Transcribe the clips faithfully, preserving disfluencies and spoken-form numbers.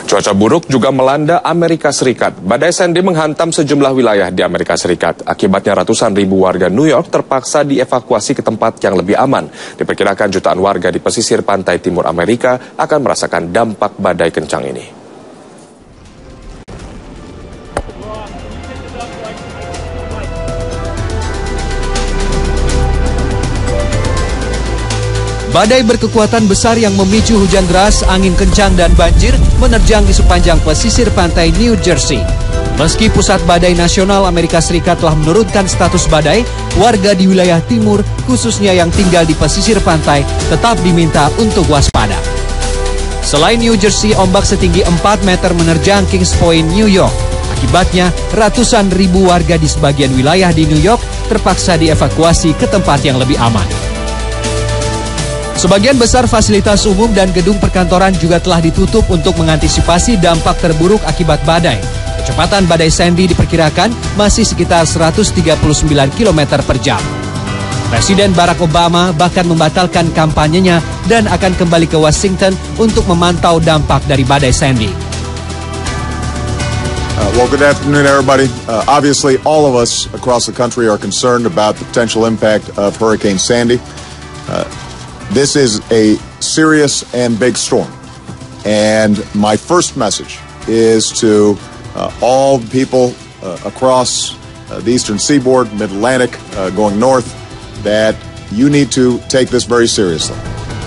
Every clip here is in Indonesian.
Cuaca buruk juga melanda Amerika Serikat. Badai Sandy menghantam sejumlah wilayah di Amerika Serikat. Akibatnya ratusan ribu warga New York terpaksa dievakuasi ke tempat yang lebih aman. Diperkirakan jutaan warga di pesisir pantai timur Amerika akan merasakan dampak badai kencang ini. Badai berkekuatan besar yang memicu hujan deras, angin kencang, dan banjir menerjang di sepanjang pesisir pantai New Jersey. Meski pusat badai nasional Amerika Serikat telah menurunkan status badai, warga di wilayah timur, khususnya yang tinggal di pesisir pantai, tetap diminta untuk waspada. Selain New Jersey, ombak setinggi empat meter menerjang Kings Point, New York. Akibatnya, ratusan ribu warga di sebagian wilayah di New York terpaksa dievakuasi ke tempat yang lebih aman. Sebagian besar fasilitas umum dan gedung perkantoran juga telah ditutup untuk mengantisipasi dampak terburuk akibat badai. Kecepatan badai Sandy diperkirakan masih sekitar seratus tiga puluh sembilan kilometer per jam. Presiden Barack Obama bahkan membatalkan kampanyenya dan akan kembali ke Washington untuk memantau dampak dari badai Sandy. Uh, well, good afternoon, everybody. Uh, obviously, all of us across the country are concerned about the potential impact of Hurricane Sandy. Uh, This is a serious and big storm, and my first message is to uh, all people uh, across uh, the eastern seaboard, mid-Atlantic, uh, going north, that you need to take this very seriously.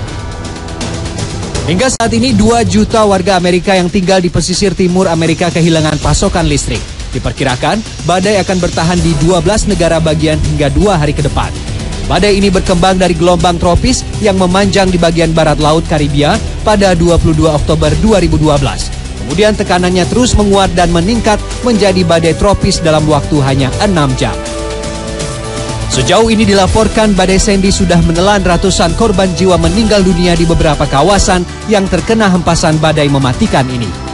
Hingga saat ini dua juta warga Amerika yang tinggal di pesisir timur Amerika kehilangan pasokan listrik. Diperkirakan badai akan bertahan di dua belas negara bagian hingga dua hari ke depan. Badai ini berkembang dari gelombang tropis yang memanjang di bagian barat Laut Karibia pada dua puluh dua Oktober dua ribu dua belas. Kemudian tekanannya terus menguat dan meningkat menjadi badai tropis dalam waktu hanya enam jam. Sejauh ini dilaporkan badai Sandy sudah menelan ratusan korban jiwa meninggal dunia di beberapa kawasan yang terkena hempasan badai mematikan ini.